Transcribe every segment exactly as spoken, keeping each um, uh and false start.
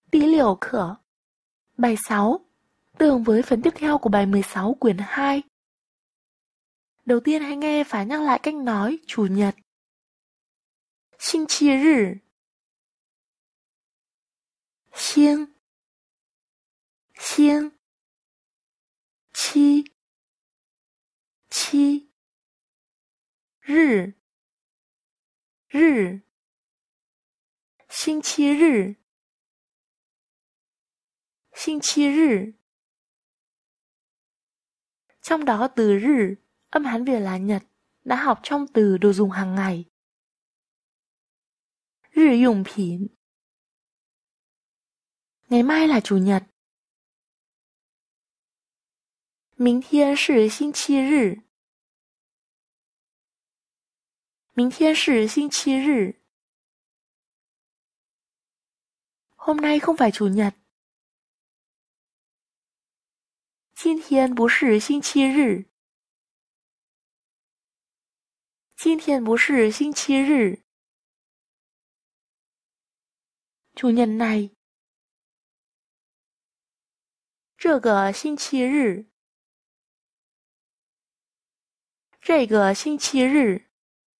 Tí liều khở. Bài sáu. Tương với phần tiếp theo của bài mười sáu quyển hai. Đầu tiên hãy nghe và nhắc lại cách nói Chủ nhật. Xin chi rì. Xiên. Xiên. Chi. Chi. Rì. Rì. Xin chi rì. Xin chi rì. Trong đó từ rì, âm Hán Việt là nhật, đã học trong từ đồ dùng hàng ngày. Rì dùng品. Ngày mai là Chủ nhật. 明天是星期日. 明天是星期日. Hôm nay không phải Chủ nhật. 今天不是星期日. 今天不是星期日. Chủ nhật này. 这个星期日. 这个星期日.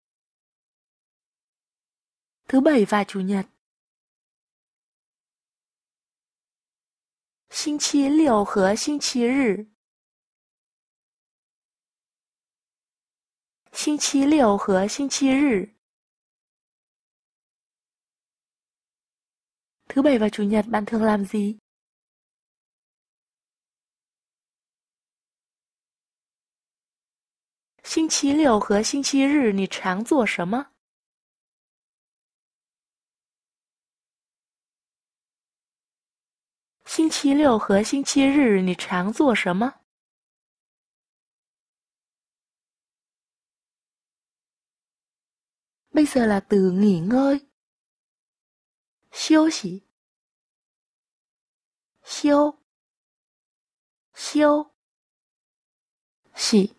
Thứ bảy và Chủ nhật. 星期六和星期日. 星期六和星期日. Thứ bảy và Chủ nhật bạn thường làm gì? 星期六和星期日你常做什么？星期六和星期日你常做什么？ Bây giờ là từ nghỉ ngơi. 休息 休 休 洗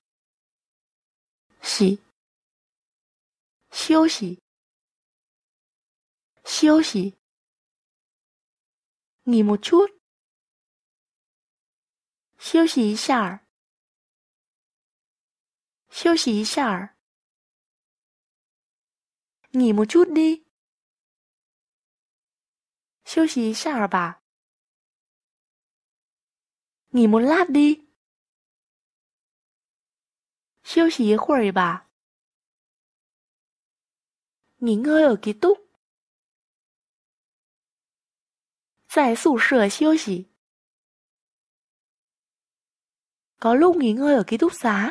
洗 休息 休息 nghỉ một chút. 休息一下 休息一下 nghỉ một chút đi. 休息一下吧 nghỉ một lát đi. 休息一会儿吧 nghỉ ngơi ở ký túc. 在宿舍休息 có lúc nghỉ ngơi ở ký túc xá.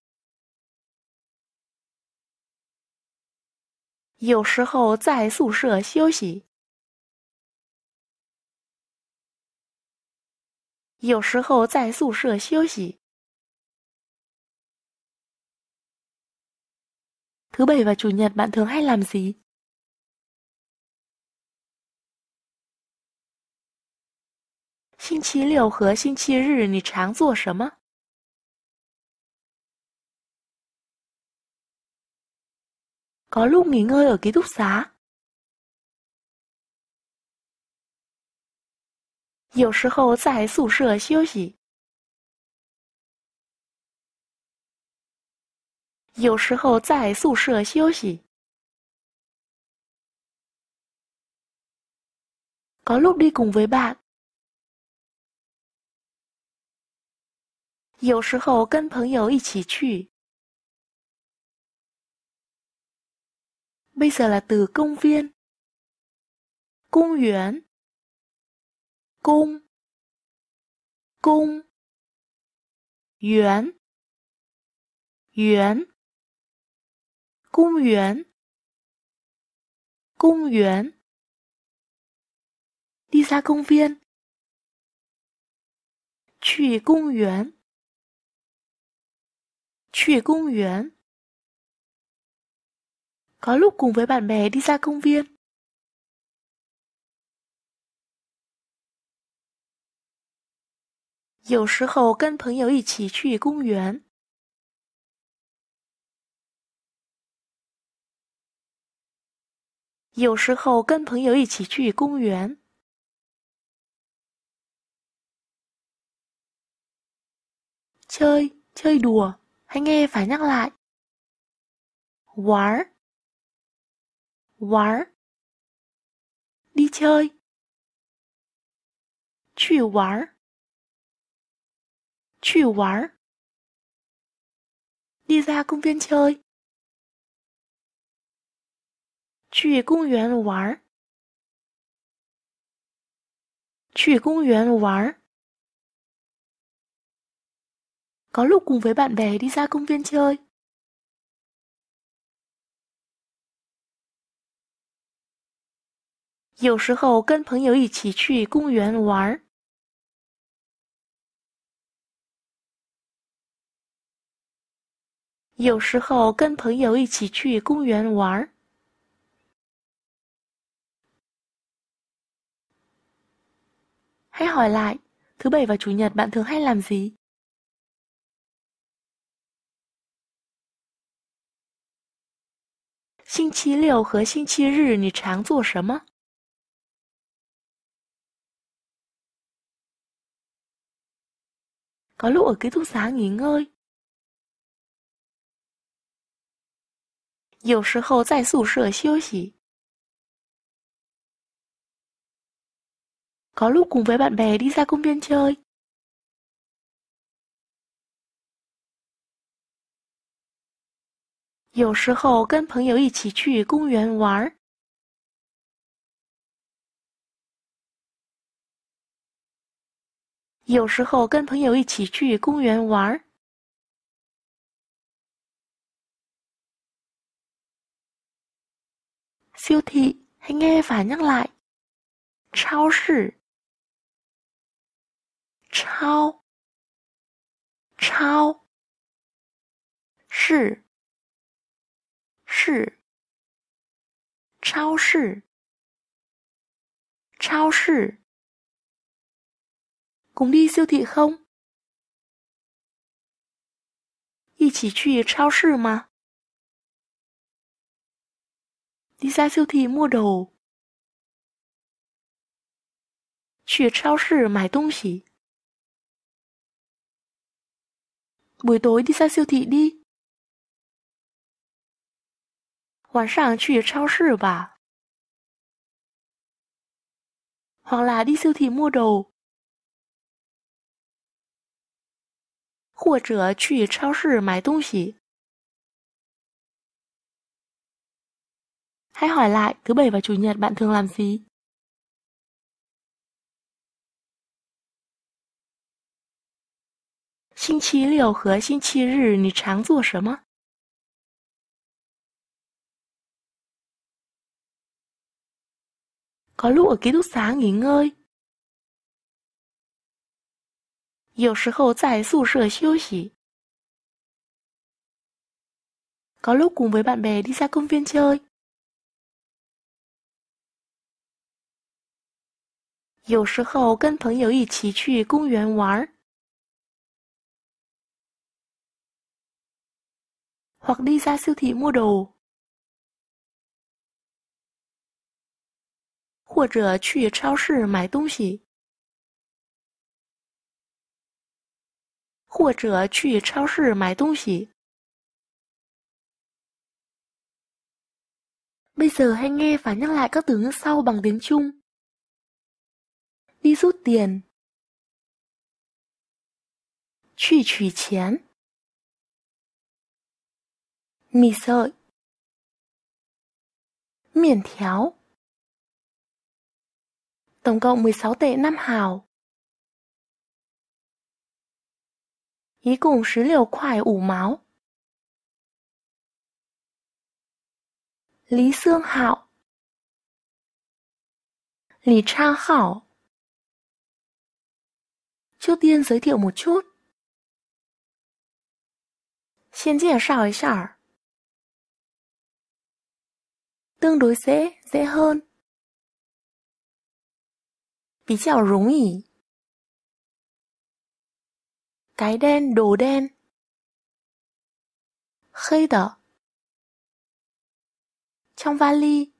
有时候在宿舍休息 有时候在宿舍休息. Thứ bảy và Chủ nhật bạn thường hay làm gì? 星期六和星期日你常做什么？ Có lúc nghỉ ngơi ở ký túc xá. 有时候在宿舍休息 有时候在宿舍休息 có lúc đi cùng với bạn. 有时候跟朋友一起去 Bây giờ là từ công viên. 公园 公 公 园 园 公园 公园 đi ra công viên. 去公园 去公园 có lúc cùng với bạn bè đi ra công viên. 有时候跟朋友一起去公园 有时候跟朋友一起去公园 chơi, chơi đùa. Hãy nghe phải nhắc lại. War, war. Đi chơi. 去玩，去玩。đi ra công viên chơi. 去公园玩，去公园玩。Có lúc cùng với bạn bè đi ra công viên chơi. 有时候跟朋友一起去公园玩。有时候跟朋友一起去公园玩。Hãy hỏi lại, thứ bảy và chủ nhật bạn thường hay làm gì? 星期六和星期日你常做什么？ Có lúc ở ký túc xá nghỉ ngơi. 有时候在宿舍休息. Có lúc cùng với bạn bè đi ra công viên chơi. 有时候跟朋友一起去公园玩。有时候跟朋友一起去公园玩。Siêu thị, hãy nghe phải nhắc lại. 超市，超，超，市，市，超市，超市。Cùng đi siêu thị không? 一起去超市吗？ Đi ra siêu thị mua đồ. 去超市买东西. Buổi tối đi ra siêu thị đi. 晚上去超市吧. Hoặc là đi siêu thị mua đồ. 或者去超市买东西. Hãy hỏi lại, thứ bảy và chủ nhật bạn thường làm gì? 星期六和星期日你常做什么？ Có lúc ở ký túc xá nghỉ ngơi. 有时候在宿舍休息. Có lúc cùng với bạn bè đi ra công viên chơi. 有时候跟朋友一起去公园玩。Hoặc đi ra siêu thị mua đồ. 或者去超市买东西。或者去超市买东西。Bây giờ hãy nghe và nhắc lại các từ ngữ sau bằng tiếng Trung. Đi rút tiền. 去取钱. Mì sợi. 面条. Tổng cộng mười sáu tệ năm hào. 一共十六块五毛. Lý Sương Hạo. Lý Trang Hạo. Trước tiên giới thiệu một chút. 先介绍一下. Tương đối dễ, dễ hơn. 比较容易. Cái đen, đồ đen. 黑的. Trong vali.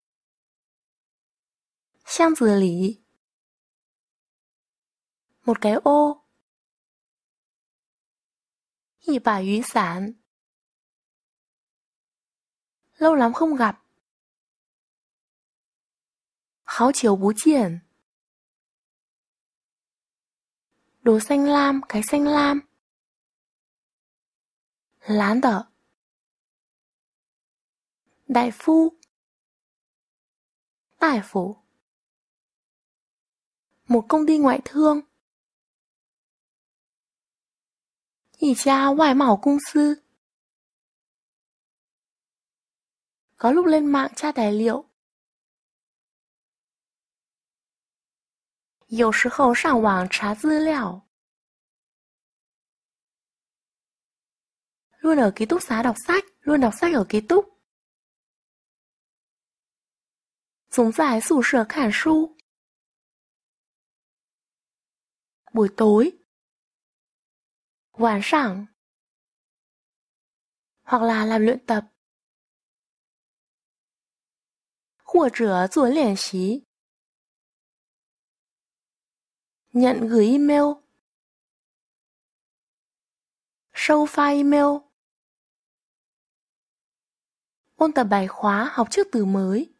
箱子里. Một cái ô. 一把雨伞. Lâu lắm không gặp. 好久不见. Đồ xanh lam, cái xanh lam. 蓝的. Đại phu. 大夫. Một công ty ngoại thương. 一家外贸公司. Có lúc lên mạng tra tài liệu. 有时候上网查资料. Luôn ở ký túc xá đọc sách, luôn đọc sách ở ký túc. 总在宿舍看书. Buổi tối. 晚上. Hoặc là làm luyện tập. 或者做练习. Nhận gửi email.收发 email. Ôn tập bài khóa học trước từ mới.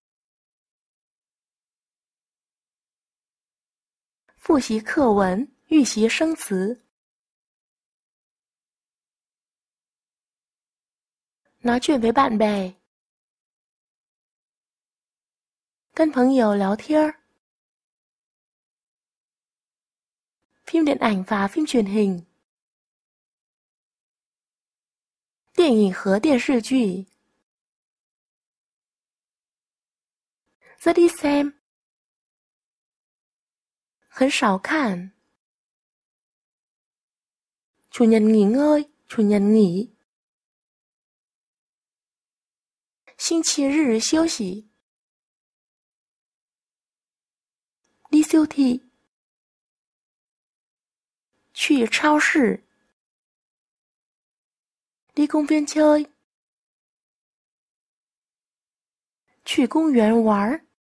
复习课文，预习生词。Nói chuyện với bạn bè. 跟朋友聊天。Phim điện ảnh và phim truyền hình. 电影和电视剧。rất ít xem. 很少看. Chủ nhật nghỉ ngơi, chủ nhật nghỉ. 星期日休息. Đi siêu thị. 去超市. Đi công viên chơi. 去公园玩.